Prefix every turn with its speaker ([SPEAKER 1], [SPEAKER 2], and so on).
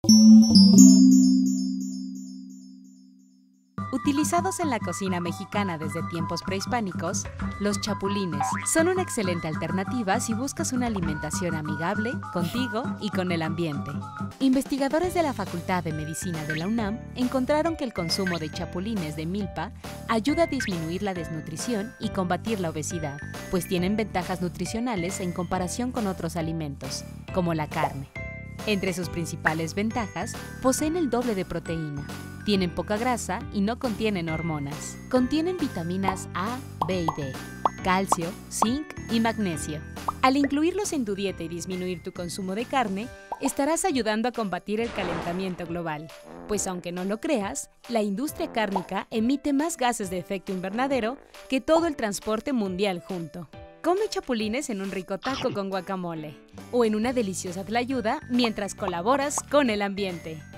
[SPEAKER 1] Utilizados en la cocina mexicana desde tiempos prehispánicos, los chapulines son una excelente alternativa si buscas una alimentación amigable contigo y con el ambiente. Investigadores de la Facultad de Medicina de la UNAM encontraron que el consumo de chapulines de milpa ayuda a disminuir la desnutrición y combatir la obesidad, pues tienen ventajas nutricionales en comparación con otros alimentos, como la carne. Entre sus principales ventajas, poseen el doble de proteína, tienen poca grasa y no contienen hormonas. Contienen vitaminas A, B y D, calcio, zinc y magnesio. Al incluirlos en tu dieta y disminuir tu consumo de carne, estarás ayudando a combatir el calentamiento global, pues aunque no lo creas, la industria cárnica emite más gases de efecto invernadero que todo el transporte mundial junto. Come chapulines en un rico taco con guacamole o en una deliciosa tlayuda mientras colaboras con el ambiente.